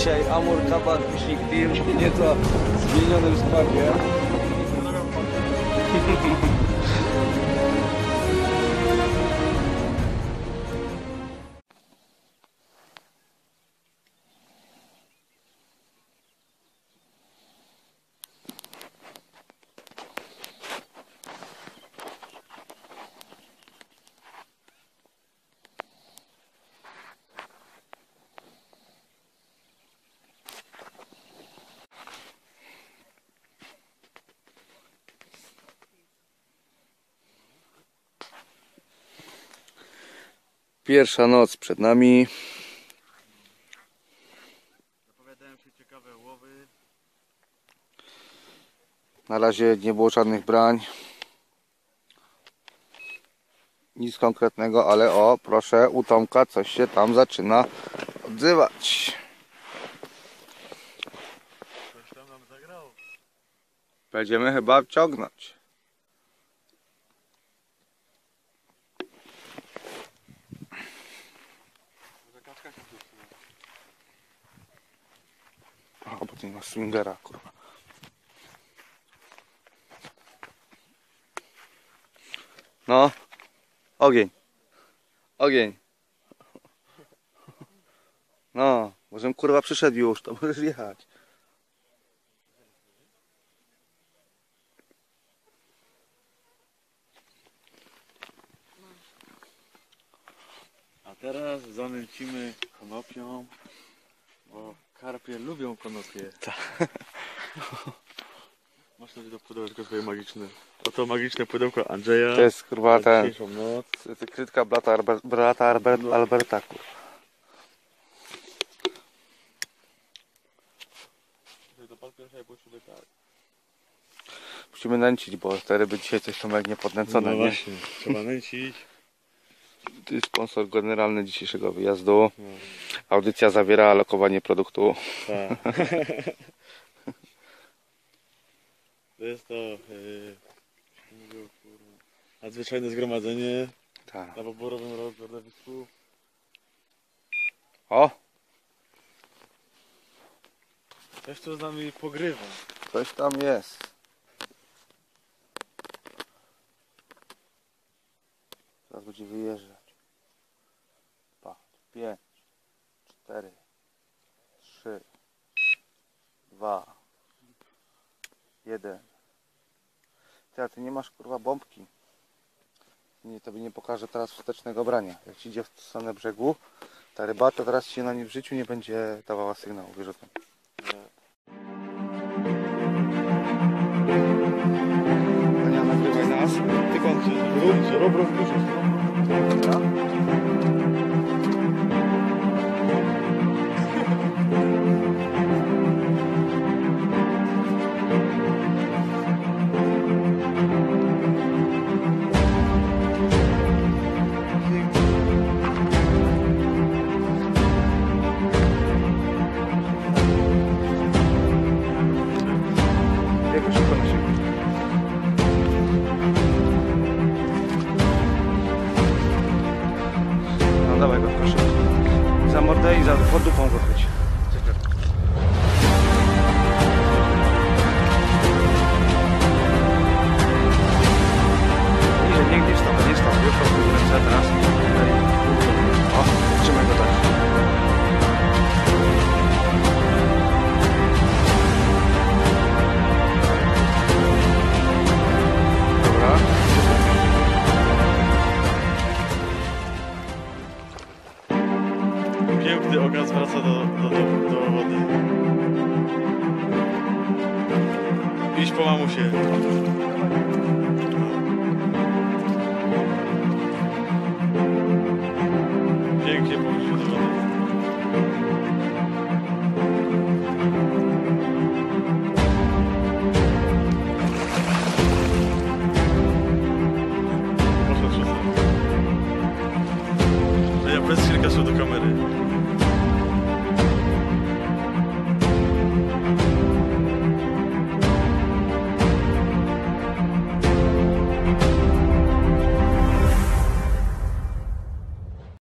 Dzisiaj Amur Kabar Fishing Team w nieco zmienionym składzie. Pierwsza noc przed nami. Zapowiadają się ciekawe łowy. Na razie nie było żadnych brań. Nic konkretnego, ale o, proszę, u Tomka coś się tam zaczyna odzywać. Coś tam nam zagrało. Będziemy chyba ciągnąć. Zakaczka się tu trzyma. O, bo ty nie masz swingera, kurwa. No, ogień. Ogień. No, możem kurwa przyszedł już, to możesz jechać. A teraz zanęcimy konopią, bo karpie lubią konopie. Masz coś do pudełeczka swoje magiczne. Oto magiczne pudełko Andrzeja. To jest kurwa na ten. dzisiejszą noc. Krytka brata Alberta, kurwa. To pan pierwszy potrzebuje tak. Musimy nęcić, bo te ryby dzisiaj coś są jak niepodnęcone, No nie? właśnie, trzeba nęcić. To jest sponsor generalny dzisiejszego wyjazdu. No. Audycja zawiera lokowanie produktu. Tak. To jest to nadzwyczajne zgromadzenie Tak. na poborowym rozrodowisku. O! Ktoś tu z nami pogrywa. Coś tam jest. Teraz będzie wyjeżdżać. 5, 4, 3, 2, 1. Ty, a ty nie masz kurwa bombki. Nie, tobie nie pokażę teraz wstecznego brania. Jak ci idzie w stronę brzegu, ta ryba, to teraz ci na nie w życiu nie będzie dawała sygnału, wiesz o tym. Ania, nagrywaj nas. Ty kończy, Robro wkurzysz. Jego szybko na siebie. No dawaj go, proszę. Za mordę i za pod dupą go chwyć. Niżej, nie stał, nie stał. Już po ręce teraz. O, trzymaj go tak. Dobra. Piękny okaz wraca do wody. Idź po mamusie. Pięknie powrócił do wody. Poszedł się sam. Ja bez chwilka szedł do kamery.